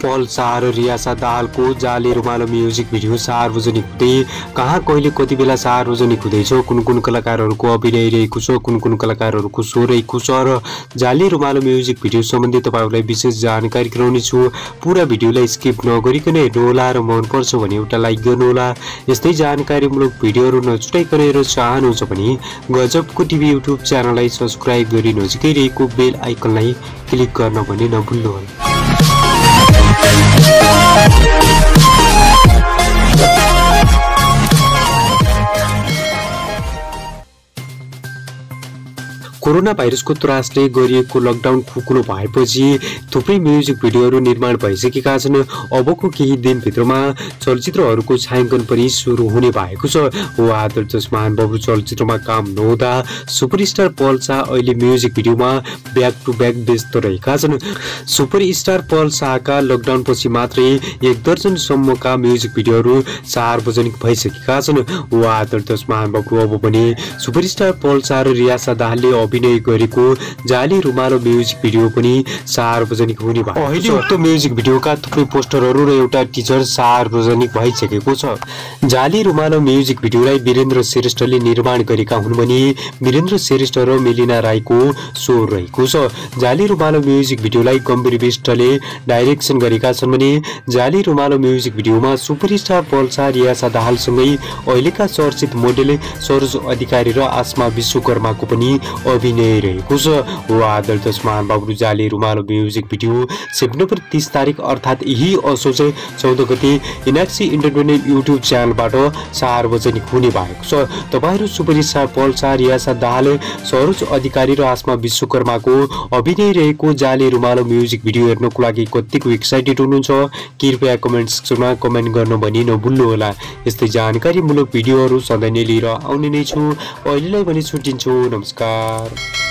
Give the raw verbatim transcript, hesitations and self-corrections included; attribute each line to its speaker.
Speaker 1: पल शाह र रियासा दाहालको जाली रुमालो म्युजिक भिडियो सार्वजनिक हुँदै कहाँ कहिले कति बेला सार्वजनिक हुँदैछ, कुन कुन कलाकारहरूको अभिनय रहेको छ, कुन कुन कलाकारहरूको स्वर रहेको छ र जाली रुमालो म्युजिक भिडियो सम्बन्धी तपाईहरुलाई विशेष जानकारी गराउने छु। पुरा भिडियोलाई स्किप नगरिकन हेर्नुहोला र मन पर्छ भने एउटा लाइक गर्नुहोला। यस्तै जानकारीमूलक भिडियोहरू नछुटाइकन हेर्न चाहनुहुन्छ भने गजबको टिभी युट्युब च्यानललाई सब्स्क्राइब गरी नजिकै रहेको बेल आइकनलाई क्लिक गर्न भने नभुल्नुहोला। कोरोना भाइरसको त्रासले गरिएको लकडाउन खुकुलो भएपछि थुप्रै म्युजिक भिडियोहरू निर्माण भइसकेका छन्। अबको केही दिनभित्रमा चलचित्रहरूको छायाङ्कन पनि सुरु हुने भएको छ। हो आदर्श महानुभाव चलचित्रमा काम नहुँदा सुपरस्टार पल शाह अहिले म्युजिक भिडियोमा ब्याक टु ब्याक व्यस्त रहेका छन्। सुपरस्टार पल शाहका लकडाउन पछि मात्रै एक दर्जन सम्मका म्युजिक भिडियोहरू सार्वजनिक भइसकेका छन्। हो आदर्श महानुभाव अब पनि सुपरस्टार पल शाह र रियासा दाहालले अभिनय गरेको जाली रुमालो म्युजिक भिडियो पनि सार्वजनिक हुने भएको छ। अहिले उक्त म्युजिक भिडियोका थुप्रै पोस्टरहरू र एउटा टिजर सार्वजनिक भइसकेको छ। जाली रुमालो म्युजिक भिडियोलाई वीरेन्द्र श्रेष्ठले निर्माण गरेका हुन् भने वीरेन्द्र श्रेष्ठ र मेलिना राईको स्वर रहेको छ। जाली रुमालो म्युजिक भिडियोलाई गम्भीर विष्टले डाइरेक्सन गरेका छन् भने जाली रुमालो म्युजिक भिडियोमा सुपरस्टार पल शाह, रियासा दाहालसँगै अहिलेका चर्चित मोडेल सरोज अधिकारी र आसमा विश्वकर्माको पनि अभिनय रहेको छ। हो आदर्श महानुभाव जाली रुमालो म्युजिक भिडियो सेप्टेम्बर तीस तारिक अर्थात् यही असोज चौध गते इनाक्सी इन्टरटेनमेन्ट युट्युब च्यानलबाट सार्वजनिक हुने भएको छ। तपाईहरु सुपरस्टार पल शाह, रियासा दाहाल, सरोज अधिकारी र आसमा विश्वकर्माको अभिनय रहेको जाली रुमालो म्युजिक भिडियो हेर्नको लागि कतिको एक्साइटेड हुनुहुन्छ कृपया कमेन्ट सेक्सनमा कमेन्ट गर्न भनी नभुल्नुहोला। यस्तै जानकारीमूलक भिडियोहरू सधैँ नै लिएर आउने नै छु। अहिलेलाई भने छुट्टिन्छु। नमस्कार।